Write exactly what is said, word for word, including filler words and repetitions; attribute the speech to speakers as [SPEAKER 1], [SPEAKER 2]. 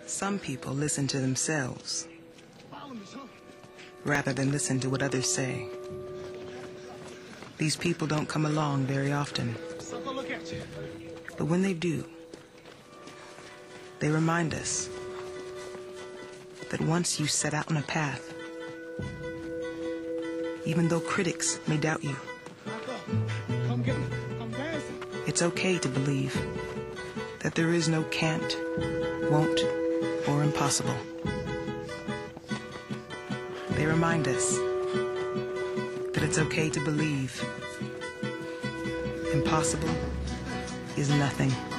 [SPEAKER 1] Some people listen to themselves rather than listen to what others say. These people don't come along very often. But when they do, they remind us that once you set out on a path, even though critics may doubt you, it's okay to believe that there is no can't, won't, or impossible. They remind us that it's okay to believe impossible is nothing.